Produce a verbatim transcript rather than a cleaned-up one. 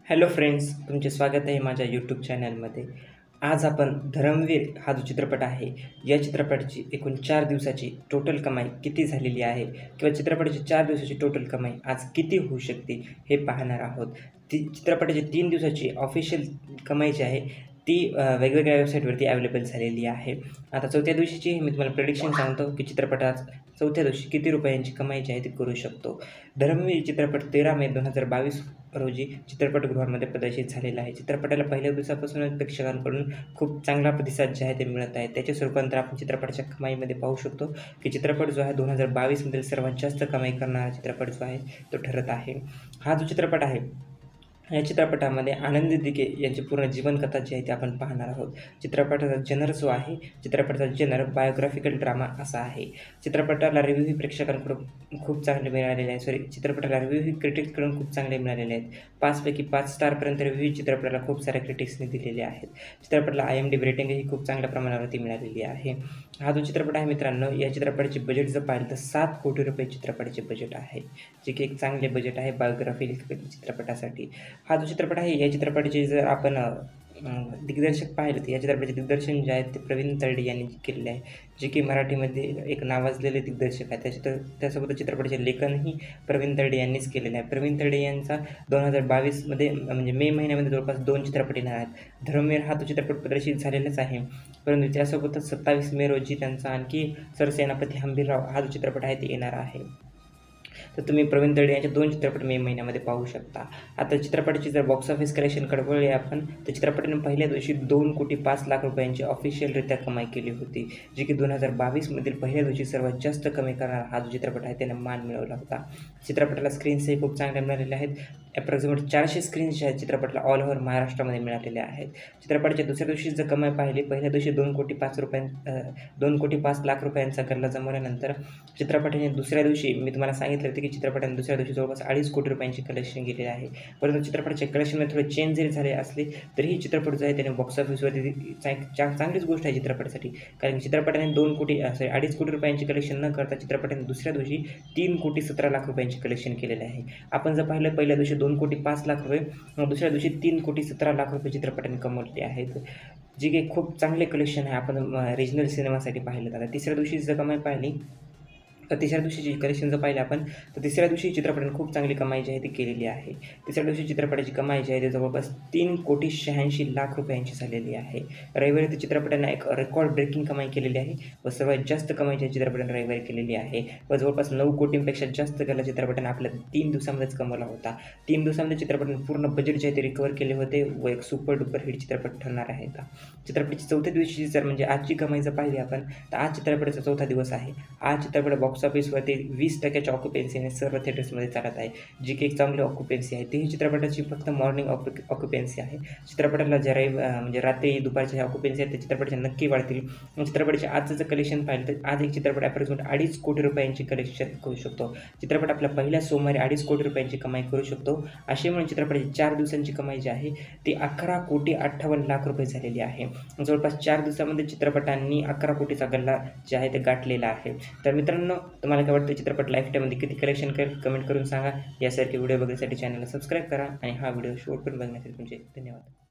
Hello friends, तुमचे स्वागत आहे माझ्या यूट्यूब चॅनलमध्ये. आज आपण धर्मवीर हा जो चित्रपट आहे, या चित्रपटाची एकूण चार दिवसाची टोटल कमाई किती झालेली आहे किंवा चित्रपटाची चार दिवसाची टोटल कमाई आज किती होऊ शकते हे पाहणार आहोत. ती चित्रपटाची तीन दिवसाची ऑफिशियल कमाई जी आहे ती वेगवेगळ्या वेबसाईटवरती अवेलेबल झालेली आहे. आता चौथ्या दिवशीची मी तुम्हाला प्रेडिक्शन सांगतो की चित्रपटात चौथ्या दिवशी किती रुपयांची कमाई जी आहे ती करू शकतो. धर्मवीर चित्रपट तेरा मे दोन हजार बावीस रोजी चित्रपटगृहांमध्ये प्रदर्शित झालेला आहे. चित्रपटाला पहिल्या दिवसापासूनच प्रेक्षकांकडून खूप चांगला प्रतिसाद जे आहे ते मिळत आहे. त्याच्या रूपांतर आपण चित्रपटाच्या कमाईमध्ये पाहू शकतो की चित्रपट जो आहे दोन हजार बावीसमधील सर्वात जास्त कमाई करणारा चित्रपट जो आहे तो ठरत आहे. हा जो चित्रपट आहे या चित्रपटामध्ये आनंदी दिघे यांची पूर्ण जीवनकथा जी आहे ती आपण पाहणार आहोत. चित्रपटाचा जनर जो आहे चित्रपटाचा जनर बायोग्राफिकल ड्रामा असा आहे. चित्रपटाला रिव्ह्यूही प्रेक्षकांकडून खूप चांगले मिळालेले आहे सॉरी चित्रपटाला रिव्ह्यूही क्रिटिक्सकडून खूप चांगले मिळालेले आहेत. पाचपैकी पाच स्टारपर्यंत रिव्ह्यू चित्रपटाला खूप साऱ्या क्रिटिक्सने दिलेले आहेत. चित्रपटाला आय एम डी रेटिंगही खूप चांगल्या प्रमाणावरती मिळालेली आहे. हा जो चित्रपट आहे मित्रांनो, या चित्रपटाचे बजेट जर पाहिलं तर सात कोटी रुपये चित्रपटाचे बजेट आहे, जे की एक चांगले बजेट आहे बायोग्राफिकल चित्रपटासाठी. हा जो चित्रपट आहे या चित्रपटाचे जर आपण दिग्दर्शक पाहिलं तर या चित्रपटाचे दिग्दर्शन जे आहेत ते प्रवीण तरडे यांनी केलेले आहे, जे की मराठीमध्ये एक नावाजलेले दिग्दर्शक आहे. त्याच्या त्यासोबत चित्रपटाचे लेखनही प्रवीण तरडे यांनीच केलेलं आहे. प्रवीण तरडे यांचा दोन हजार बावीसमध्ये म्हणजे मे महिन्यामध्ये जवळपास दोन चित्रपट येणार आहेत. धर्मवीर हा तो चित्रपट प्रदर्शित झालेलाच आहे, परंतु त्यासोबतच सत्तावीस मे रोजी त्यांचा आणखी सरसेनापती हंबीरराव हा जो चित्रपट आहे ते येणार आहे. तर तुम्ही प्रवीण तरडे यांचे दोन चित्रपट मे महिन्यामध्ये पाहू शकता. आता चित्रपटाची जर बॉक्स ऑफिस कलेक्शनकडे वळले आपण तर चित्रपटाने पहिल्या दिवशी दोन कोटी पाच लाख रुपयांची ऑफिशियलरित्या कमाई केली होती, जी की दोन हजार बावीसमधील पहिल्या दिवशी सर्वात जास्त कमाई करणारा हा जो चित्रपट आहे त्याने मान मिळवला होता. चित्रपटाला स्क्रीन्सही खूप चांगल्या मिळालेल्या आहेत. ॲप्रॉक्सिमेट चारशे स्क्रीन्स ज्या आहेत चित्रपटाला ऑल ओव्हर महाराष्ट्रामध्ये मिळालेल्या आहेत. चित्रपटाच्या दुसऱ्या दिवशी जर कमाई पाहिली, पहिल्या दिवशी दोन कोटी पाच रुपयां दोन कोटी पाच लाख रुपयांचा गल्ला जमवल्यानंतर चित्रपटाने दुसऱ्या दिवशी मी तुम्हाला सांगितलं होतं की चित्रपटाने दुसऱ्या दिवशी जवळपास अडीच कोटी रुपयांची कलेक्शन केलेली आहे. परंतु चित्रपटाचे कलेक्शनमध्ये थोडे चेंज जरी झाले असले तरीही चित्रपट जो आहे त्याने बॉक्स ऑफिसवरती चांगलीच गोष्ट आहे चित्रपटासाठी, कारण चित्रपटाने दोन कोटी सॉरी अडीच कोटी रुपयांची कलेक्शन न करता चित्रपटाने दुसऱ्या दिवशी तीन कोटी सतरा लाख रुपयांची कलेक्शन केलेले आहे. आपण जर पाहिलं पहिल्या दिवशी दोन कोटी पाच लाख रुपये, दुसऱ्या दिवशी तीन कोटी सतरा लाख रुपये चित्रपटाने कमवलेले आहेत, जी काही खूप चांगले कलेक्शन आहे आपण रिजनल सिनेमासाठी पाहिलं तर. तिसऱ्या दिवशी जर कमाई पाहिली तर तिसऱ्या दिवशीची कलेक्शन जर पाहिलं आपण तर तिसऱ्या दिवशी चित्रपटाने खूप चांगली कमाई जी आहे ती केलेली आहे. तिसऱ्या दिवशी चित्रपटाची कमाई जी आहे ती जवळपास तीन कोटी शहाऐंशी लाख रुपयांची झालेली आहे. रविवारी तर चित्रपटाने एक रेकॉर्ड ब्रेकिंग कमाई केलेली आहे व सर्वात जास्त कमाई जी चित्रपटाने रविवारी केलेली आहे व जवळपास नऊ कोटींपेक्षा जास्त गल्ला चित्रपटाने आपल्या तीन दिवसामध्येच कमवला होता. तीन दिवसामध्ये चित्रपटाने पूर्ण बजेट जे आहे ते रिकवर केले होते व एक सुपर डुपर हिट चित्रपट ठरणार आहे. चित्रपटाची चौथ्या दिवशी जर म्हणजे आजची कमाई जर पाहिली आपण तर आज चित्रपटाचा चौथा दिवस आहे. आज चित्रपट बॉक्स ऑफिसवरती वीस टक्क्याच्या ऑक्युपेन्सीने सर्व थिएटर्समध्ये चालत आहे, जी की एक चांगली ऑक्युपेन्सी आहे. तीही चित्रपटाची फक्त मॉर्निंग ऑक्यु ऑक्युपेन्सी आहे. चित्रपटाला ज्या म्हणजे रात्री दुपारच्या ऑक्युपेन्सी आहेत त्या चित्रपटाच्या नक्की वाढतील. चित्रपटाचे आजचं जर कलेक्शन पाहिलं तर आज एक चित्रपट ॲप्रॉक्सिमेट अडीच कोटी रुपयांची कलेक्शन करू शकतो. चित्रपट आपल्या पहिल्या सोमवारी अडीच कोटी रुपयांची कमाई करू शकतो. अशी म्हणून चित्रपटाची चार दिवसांची कमाई जी आहे ती अकरा कोटी अठ्ठावन्न लाख रुपये झालेली आहे. जवळपास चार दिवसामध्ये चित्रपटांनी अकरा कोटीचा गल्ला जे आहे ते गाठलेला आहे. तर मित्रांनो, तुम्हाला काय वाटतं चित्रपट लाईफ टाईममध्ये किती कलेक्शन करेल कमेंट करून सांगा. यासारखे व्हिडिओ बघण्यासाठी चॅनलला सबस्क्राईब करा आणि हा व्हिडिओ शेवटपर्यंत बघण्यासाठी तुमचे धन्यवाद.